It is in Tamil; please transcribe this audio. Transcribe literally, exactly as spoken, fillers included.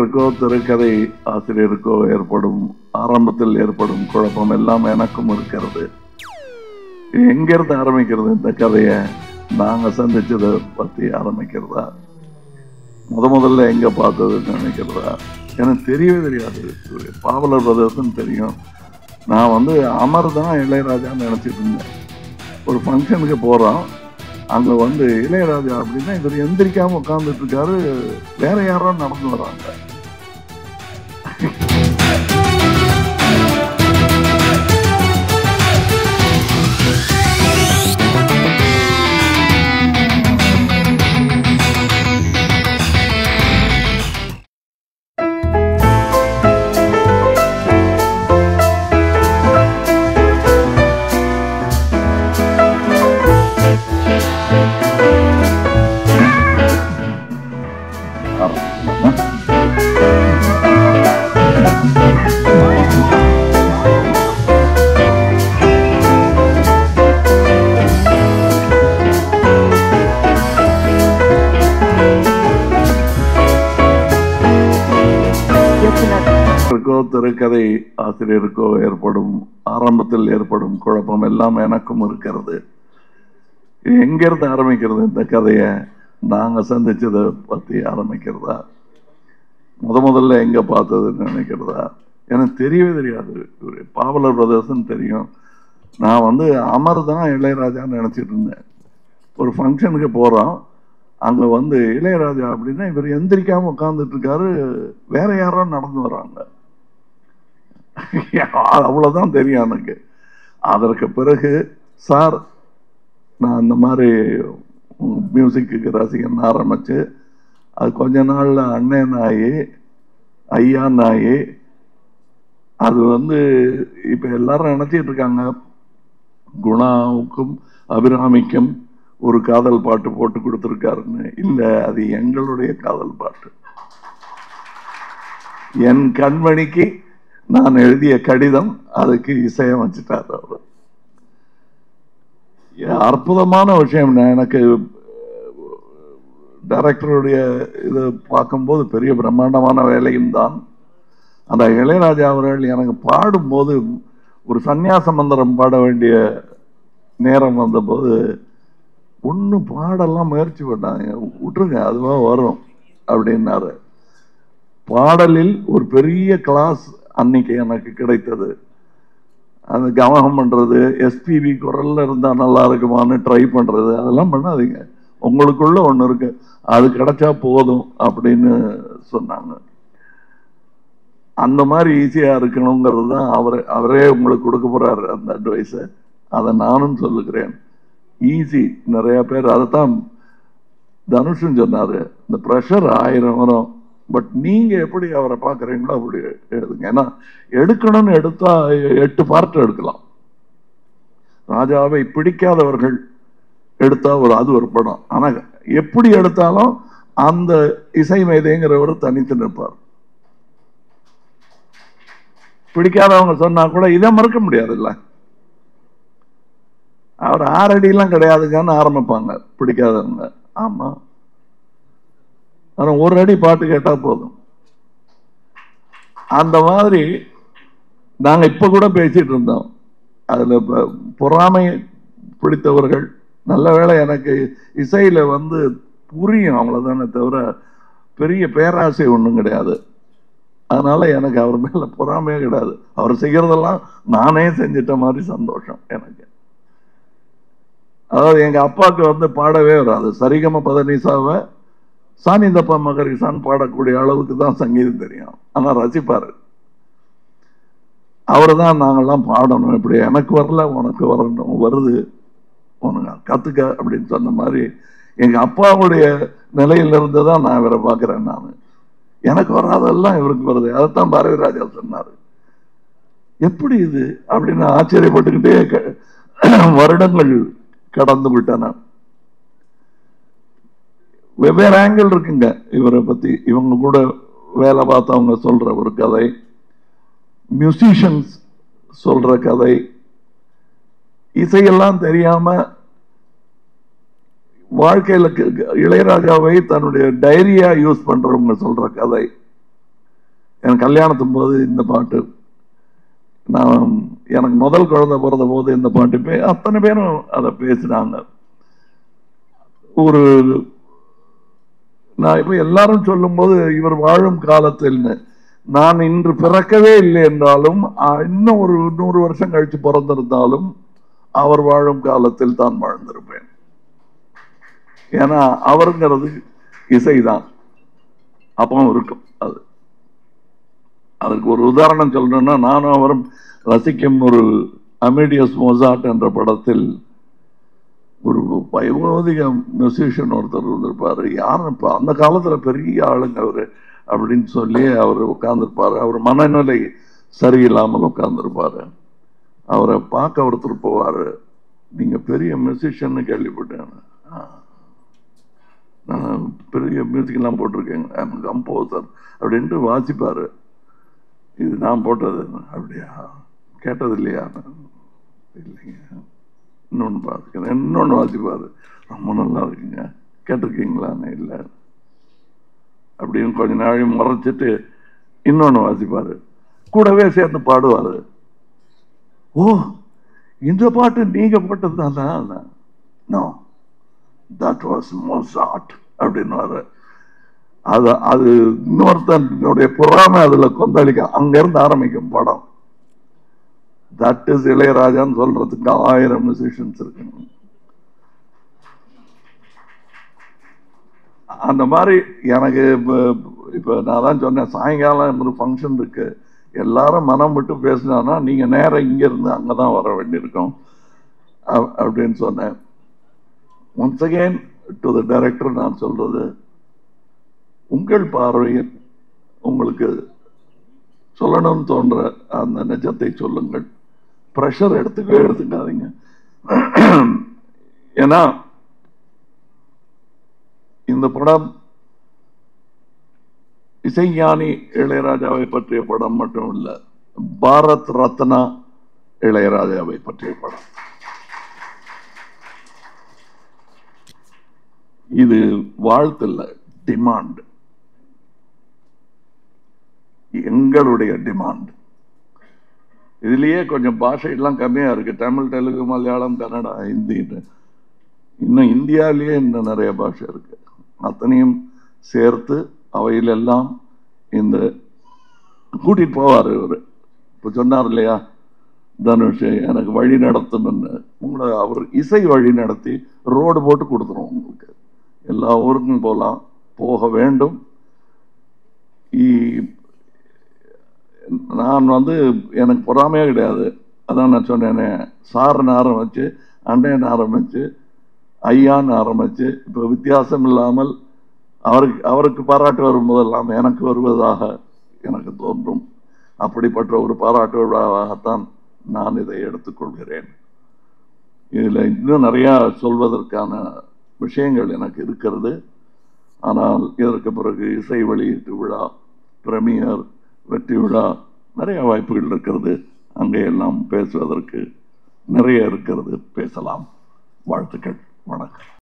திரைக்கதை ஆசிரியருக்கோ ஏற்படும் ஆரம்பத்தில் ஏற்படும் குழப்பம் எல்லாம் எனக்கும் இருக்கிறது. எங்கிருந்து ஆரம்பிக்கிறது இந்த கதையை? நாங்க சந்திச்சதை பத்தி ஆரம்பிக்கிறதா, முத முதல்ல எங்க பார்த்ததுன்னு நினைக்கிறதா? எனக்கு தெரியவே தெரியாது. பாவலர் பிரதர்ஸ்ன்னு தெரியும். நான் வந்து அமர் தான் இளையராஜான்னு நினைச்சிட்டு இருந்தேன். ஒரு ஃபங்க்ஷனுக்கு போறோம், அங்க வந்து இளையராஜா அப்படின்னா இவர் எந்திரிக்காம உட்கார்ந்துட்டு இருக்காரு, வேற யாரோ நடந்து வராங்க. திரைக்கதை ஆசிரியருக்கோ ஏற்படும் ஆரம்பத்தில் ஏற்படும் குழப்பம் எல்லாம் எனக்கும் இருக்கிறது. எங்கிருந்து ஆரம்பிக்கிறது இந்த கதையை? நாங்க சந்திச்சதை பத்தி ஆரம்பிக்கிறதா, முத முதல்ல எங்க பார்த்ததுன்னு நினைக்கிறதா? எனக்கு தெரியவே தெரியாது. பாவலர் பிரதர்ஸ்ன்னு தெரியும். நான் வந்து அமர் தான் இளையராஜான்னு நினைச்சிட்டு இருந்தேன். ஒரு ஃபங்க்ஷனுக்கு போறோம், அங்க வந்து இளையராஜா அப்படின்னா இவர் எந்திரிக்காம உட்கார்ந்துட்டு இருக்காரு, வேற யாரோ நடந்து வராங்க. அவ்வளவுதான் தெரியும் எனக்கு. அதற்கு பிறகு சார் நான் அந்த மாதிரி மியூசிக்கு ரசிகன் ஆரம்பிச்சு, அது கொஞ்ச நாள்ல அண்ணன் ஆகி ஐயான் ஆகி, அது வந்து இப்ப எல்லாரும் நினைச்சிட்டு இருக்காங்க குணாவுக்கும் அபிராமிக்கும் ஒரு காதல் பாட்டு போட்டு கொடுத்துருக்காருன்னு. இல்ல, அது எங்களுடைய காதல் பாட்டு. என் கண்மணிக்கு நான் எழுதிய கடிதம், அதுக்கு இசையமைச்சிட்டார் அவர். அற்புதமான விஷயம். எனக்கு டைரக்டருடைய இது பார்க்கும்போது பெரிய பிரம்மாண்டமான வேலையும் தான். அந்த இளையராஜா அவர்கள் எனக்கு பாடும்போது ஒரு சந்நியாச மந்திரம் பாட வேண்டிய நேரம் வந்தபோது ஒன்று பாடெல்லாம் முயற்சி பண்ணாங்க, விட்டுருங்க அதுவா வரும் அப்படின்னாரு. பாடலில் ஒரு பெரிய கிளாஸ் அன்னைக்கு எனக்கு கிடைத்தது. அந்த கவனம் பண்றது, எஸ்பிபி குரல்ல இருந்தா நல்லா இருக்குமான்னு ட்ரை பண்றது, அதெல்லாம் பண்ணாதீங்க, உங்களுக்குள்ள ஒண்ணு இருக்கு, அது கிடைச்சா போதும் அப்படின்னு சொன்னாங்க. அந்த மாதிரி ஈஸியா இருக்கணுங்கிறது தான் அவரே அவரே உங்களுக்கு கொடுக்க போறாரு அந்த அட்வைஸ. அதை நானும் சொல்லுகிறேன். ஈஸி. நிறைய பேர் அதைத்தான் தனுஷும் சொன்னாரு, இந்த ப்ரெஷர் ஆயிரம் வரும், பட் நீங்க எப்படி அவரை பார்க்குறீங்களோ அப்படி எழுதுங்க. ஏன்னா எடுக்கணும்னு எடுத்தா எட்டு பார்ட் எடுக்கலாம். ராஜாவை பிடிக்காதவர்கள் எடுத்தா ஒரு அது ஒரு படம். ஆனா எப்படி எடுத்தாலும் அந்த இசை மேதைங்கிறவர் தனித்து நிற்பார். பிடிக்காதவங்க சொன்னா கூட இதை மறுக்க முடியாது. இல்ல, அவர் ஆறடி எல்லாம் கிடையாதுங்கன்னு ஆரம்பிப்பாங்க பிடிக்காதவங்க. ஆமா, ஆனா ஒரு அடி பாட்டு கேட்டா போதும். அந்த மாதிரி நாங்க இப்ப கூட பேசிட்டு இருந்தோம். அதுல பொறாமை பிடித்தவர்கள், நல்ல வேளை எனக்கு இசையில வந்து புரியும் அவ்வளவுதானே தவிர பெரிய பேராசை ஒண்ணும் கிடையாது. அதனால எனக்கு அவர் மேல பொறாமையே கிடையாது. அவர் செய்யறதெல்லாம் நானே செஞ்சிட்ட மாதிரி சந்தோஷம் எனக்கு. அதாவது எங்க அப்பாவுக்கு வந்து பாடவே வராது. சரிகம பதனிசாவை சானிதப்பா மகரிசான் பாடக்கூடிய அளவுக்கு தான் சங்கீதம் தெரியும். ஆனா ரசிப்பாரு. அவரு தான் நாங்கெல்லாம் பாடணும், இப்படி எனக்கு வரல உனக்கு வரணும், வருது உனக்கு கத்துக்க அப்படின்னு சொன்ன மாதிரி எங்க அப்பாவுடைய நிலையில இருந்து தான் நான் இவரை பார்க்கிறேன். நான் எனக்கு வராதெல்லாம் இவருக்கு வருது. அதைத்தான் பாரதி ராஜா சொன்னாரு. எப்படி இது அப்படின்னு ஆச்சரியப்பட்டுக்கிட்டே வருடங்கள் கடந்து விட்டன. வெவ்வேறு ஆங்கிள் இருக்குங்க இவரை பத்தி. இவங்க கூட வேலை பார்த்தவங்க சொல்ற ஒரு கதை, மியூசிஷியன்ஸ் சொல்ற கதை, இசையெல்லாம் தெரியாம வாழ்க்கையில இளையராஜாவை தன்னுடைய டைரியா யூஸ் பண்றவங்க சொல்ற கதை, என் கல்யாணத்தும் போது இந்த பாட்டு, நான் எனக்கு முதல் குழந்தை பிறந்த போது இந்த பாட்டு பே அத்தனை பேரும் அதை பேசினாங்க. ஒரு நான் இப்ப எல்லாரும் சொல்லும் போது இவர் வாழும் காலத்தில் நான் இன்று பிறக்கவே இல்லை என்றாலும் இன்னும் ஒரு நூறு வருஷம் கழிச்சு பிறந்திருந்தாலும் அவர் வாழும் காலத்தில் தான் வாழ்ந்திருப்பேன். ஏன்னா அவருங்கிறது இசைதான் அப்பவும் இருக்கும். அது அதுக்கு ஒரு உதாரணம் சொல்லணும்னா, நானும் அவரும் ரசிக்கும் ஒரு அமேடியஸ் மொசார்ட் என்ற படத்தில் ஒரு வயோதிக மியூசிஷியன் ஒருத்தர் இருந்திருப்பாரு. யாரும் இப்போ அந்த காலத்துல பெரிய ஆளுங்க அவரு அப்படின்னு சொல்லி அவர் உட்கார்ந்துருப்பாரு. அவர் மனநிலை சரியில்லாமல் உட்கார்ந்துருப்பாரு. அவரை பார்க்க ஒருத்தர் போவாரு, நீங்க பெரிய மியூசிஷியன் கேள்விப்பட்டேன், நான் பெரிய மியூசிக் எல்லாம் போட்டிருக்கேங்க, கம்போசர் அப்படின்ட்டு வாசிப்பாரு. இது நான் போட்டது. அப்படியா, கேட்டது இல்லையா? இல்லைங்க. இன்னொன்று பார்த்துக்கிறேன். இன்னொன்று வாசிப்பாரு, ரொம்ப நல்லா இருக்குங்க, கேட்டிருக்கீங்களான்னு. இல்லை அப்படின்னு கொஞ்ச நாளைக்கு முறைச்சிட்டு இன்னொன்று வாசிப்பாரு, கூடவே சேர்ந்து பாடுவாரு. ஓ, இந்த பாட்டு நீங்க போட்டது தானா? நோ, தட் வாஸ் மொசார்ட் அப்படின்னு. அது அது இன்னொருத்தனுடைய பொறாமை அதுல கொந்தளிக்க அங்க இருந்து ஆரம்பிக்கும் படம். தட் இஸ் இளையராஜான்னு சொல்றதுக்கு ஆயிரம் மியூசிஷியன்ஸ் இருக்கு. அந்த மாதிரி எனக்கு இப்ப நான் தான் சொன்னேன், சாயங்காலம் ஒரு ஃபங்க்ஷன் இருக்கு, எல்லாரும் மனம் விட்டு பேசினானா நீங்க நேரம் இங்க இருந்து அங்கதான் வர வேண்டியிருக்கும் அப்படின்னு சொன்னேன். Once again to the director நான் சொல்றது, உங்கள் பார்வையில் உங்களுக்கு சொல்லணும்னு தோன்ற அந்த நிஜத்தை சொல்லுங்கள். பிரஷர் எடுத்துக்கவே எடுத்துக்காதீங்க. ஏன்னா இந்த படம் இசைஞானி இளையராஜாவை பற்றிய படம் மட்டும் இல்ல, பாரத் ரத்னா இளையராஜாவை பற்றிய படம். இது வாழ்த்து இல்ல, டிமாண்ட், எங்களுடைய டிமாண்ட். இதுலயே கொஞ்சம் பாஷையெல்லாம் கம்மியா இருக்கு, தமிழ், தெலுங்கு, மலையாளம், கன்னடா, ஹிந்தி. இன்னும் இந்தியாவிலேயே இன்னும் நிறைய பாஷை இருக்கு. அத்தனையும் சேர்த்து அவையிலெல்லாம் இந்த கூட்டிட்டு போவார் இவர். இப்ப சொன்னார் இல்லையா தனுஷ், எனக்கு வழி நடத்தணும்னு. உங்களை அவர் இசை வழி நடத்தி ரோடு போட்டு கொடுத்துரும் உங்களுக்கு. எல்லா ஊருக்கும் போகலாம், போக வேண்டும். நான் வந்து எனக்கு பொறாமையே கிடையாது. அதான் நான் சொன்னேனே, சார்னு ஆரம்பிச்சு, அண்டையன் ஆரம்பிச்சு, ஐயான்னு ஆரம்பிச்சு, இப்போ வித்தியாசம் இல்லாமல் அவருக்கு அவருக்கு பாராட்டு வரும்போதெல்லாம் எனக்கு வருவதாக எனக்கு தோன்றும். அப்படிப்பட்ட ஒரு பாராட்டு விழாவாகத்தான் நான் இதை எடுத்துக்கொள்கிறேன். இதில் இன்னும் நிறையா சொல்வதற்கான விஷயங்கள் எனக்கு இருக்கிறது. ஆனால் இதற்கு பிறகு இசை வெளியீட்டு விழா, பிரீமியர், வெற்றி விழா, நிறைய வாய்ப்புகள் இருக்கிறது. அங்கே எல்லாம் பேசுவதற்கு நிறைய இருக்கிறது, பேசலாம். வாழ்த்துக்கள், வணக்கம்.